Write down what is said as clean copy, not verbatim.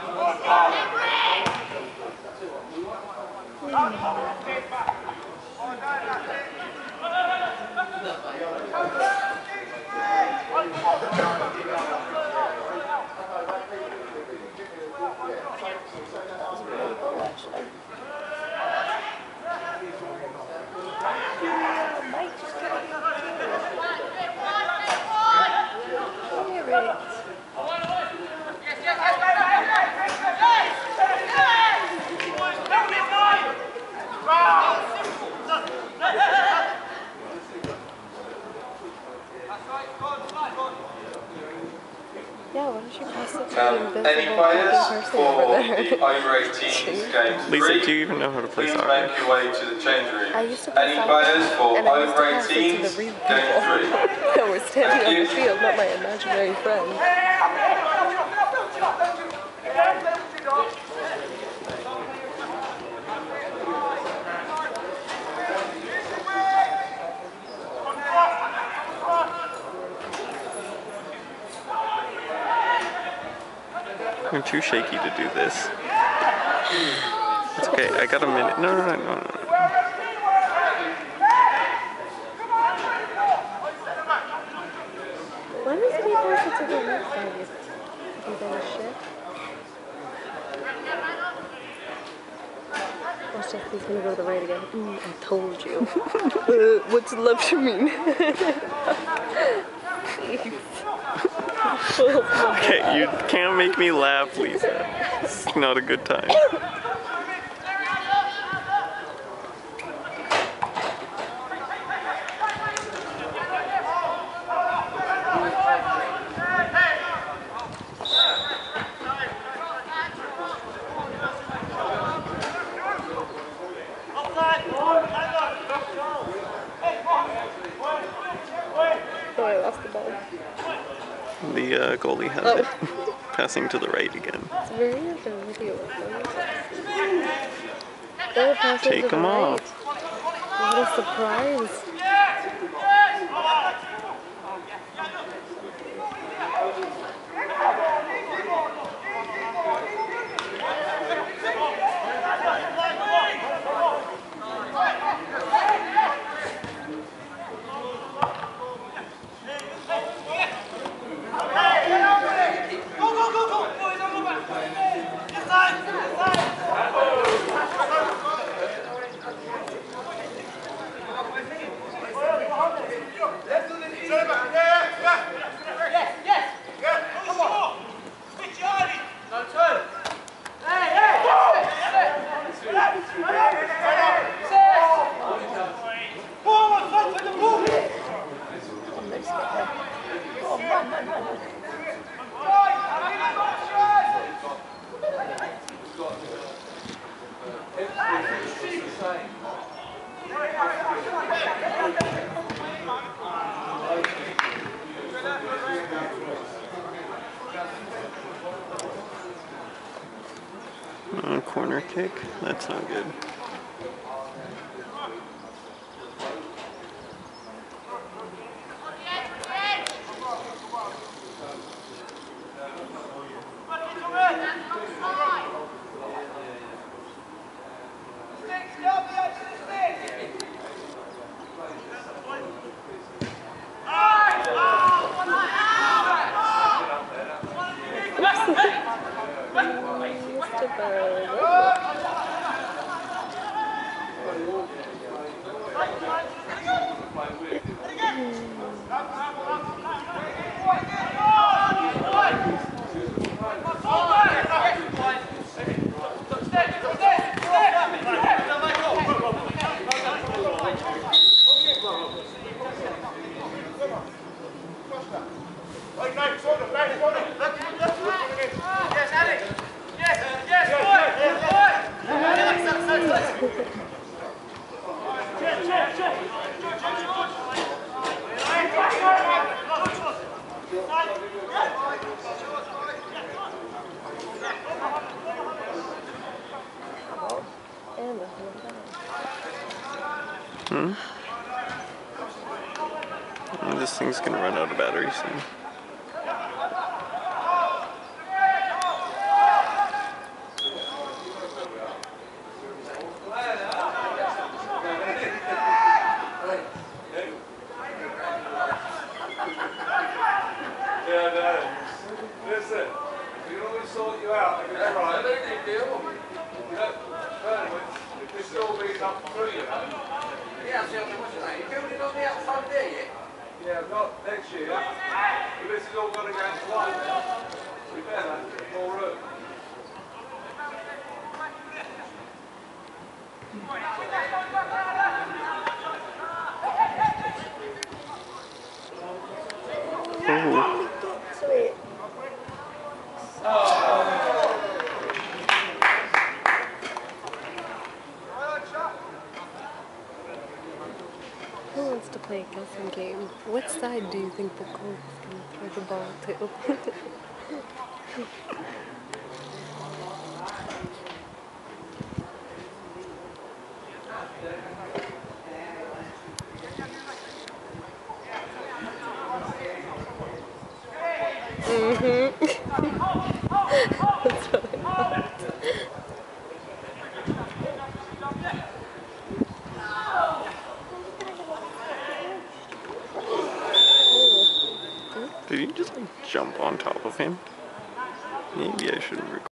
Yeah, why don't you pass it to any players for the over 18s game 3? Lisa, do you even know how to play soccer? Please make your way to the change room. I used to play Any soccer, players for and I used to over pass it to 18s the real game 3? people that were standing on the field, not my imaginary friends. I'm too shaky to do this. It's okay, I got a minute. No. Why does he pass it to the left side? Is that shit? Watch out, he's gonna go to the right again. I told you. What's left to mean? Okay, you can't make me laugh, Lisa. It's not a good time. Oh, I lost the ball. The goalie has it. Passing to the right again. It's very video. Take him off. What a surprise. Corner kick? That's not good. This thing's gonna run out of battery soon. Yeah, not next year. But this is all going to go into one now. To be fair, that's more room. Who wants to play a guessing game? What side do you think the goal is going to throw the ball to? That's what I thought. Did you just like jump on top of him? Maybe I should record.